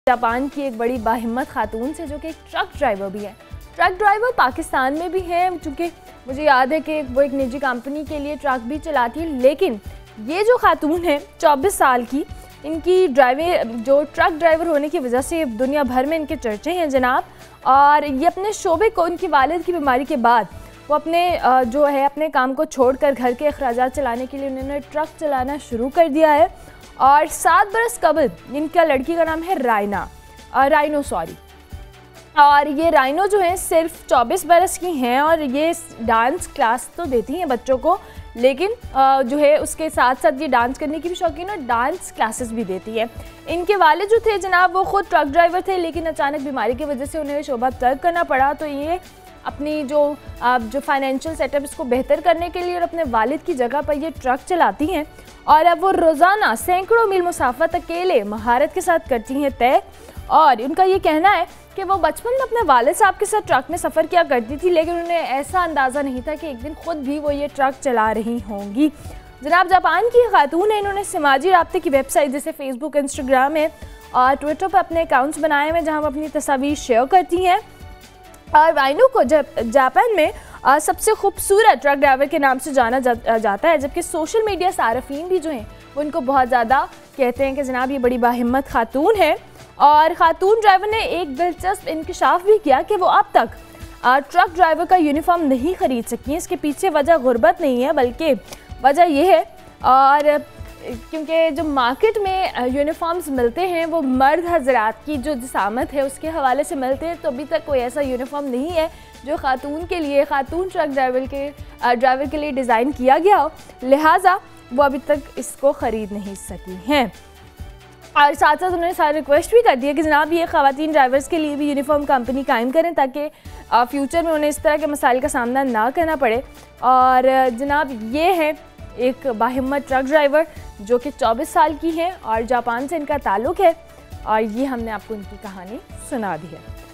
Japan की एक बड़ी बाहिम्मत खातून से जो कि एक ट्रक ड्राइवर भी है। ट्रक ड्राइवर पाकिस्तान में भी हैं, चूँकि मुझे याद है कि वो एक निजी कंपनी के लिए ट्रक भी चलाती है। लेकिन ये जो खातून है 24 साल की, इनकी ड्राइविंग जो ट्रक ड्राइवर होने की वजह से दुनिया भर में इनके चर्चे हैं जनाब। और ये अपने शोबे को उनकी वालिद की बीमारी के बाद वो अपने काम को छोड़कर घर के अखराजात चलाने के लिए उन्होंने ट्रक चलाना शुरू कर दिया है। और 7 बरस कबल इनका लड़की का नाम है राइनो और ये राइनो जो है सिर्फ 24 बरस की हैं और ये डांस क्लास तो देती हैं बच्चों को, लेकिन जो है उसके साथ साथ ये डांस करने की भी शौकीन और डांस क्लासेस भी देती है। इनके वालिद जो थे जनाब वो ख़ुद ट्रक ड्राइवर थे, लेकिन अचानक बीमारी की वजह से उन्हें शोबा तर्क करना पड़ा। तो ये अपनी जो फाइनेंशियल सेटअप इसको बेहतर करने के लिए और अपने वालिद की जगह पर ये ट्रक चलाती हैं। और अब वो रोज़ाना सैकड़ों मील मुसाफत अकेले महारत के साथ करती हैं तय। और उनका ये कहना है कि वो बचपन में अपने वालिद साहब के साथ ट्रक में सफ़र किया करती थी, लेकिन उन्हें ऐसा अंदाज़ा नहीं था कि एक दिन खुद भी वो ये ट्रक चला रही होंगी। जनाब जापान की खातून है, इन्होंने समाजी राब्ते की वेबसाइट जैसे फेसबुक, इंस्टाग्राम है और ट्विटर पर अपने अकाउंट्स बनाए हुए जहाँ वो अपनी तस्वीर शेयर करती हैं। और राइनो को जापान में सबसे खूबसूरत ट्रक ड्राइवर के नाम से जाना जाता है, जबकि सोशल मीडिया सारफीन भी जो हैं वो उनको बहुत ज़्यादा कहते हैं कि जनाब ये बड़ी बाहिम्मत खातून है। और ख़ातून ड्राइवर ने एक दिलचस्प इंकशाफ भी किया कि वो अब तक ट्रक ड्राइवर का यूनिफॉर्म नहीं ख़रीद सकी है। इसके पीछे वजह गुर्बत नहीं है, बल्कि वजह यह है और क्योंकि जो मार्केट में यूनिफॉर्म्स मिलते हैं वो मर्द हजरात की जो जिसामत है उसके हवाले से मिलते हैं, तो अभी तक कोई ऐसा यूनिफॉर्म नहीं है जो ख़ातून ट्रक ड्राइवर के लिए डिज़ाइन किया गया हो, लिहाजा वो अभी तक इसको ख़रीद नहीं सकी हैं। और साथ साथ उन्होंने सारी रिक्वेस्ट भी कर दी है कि जनाब ये ख़वातीन ड्राइवर्स के लिए भी यूनिफॉर्म कंपनी कायम करें ताकि फ्यूचर में उन्हें इस तरह के मसाइल का सामना ना करना पड़े। और जनाब ये है एक बाहिम्मत ट्रक ड्राइवर जो कि 24 साल की है और जापान से इनका ताल्लुक़ है, और ये हमने आपको इनकी कहानी सुना दी है।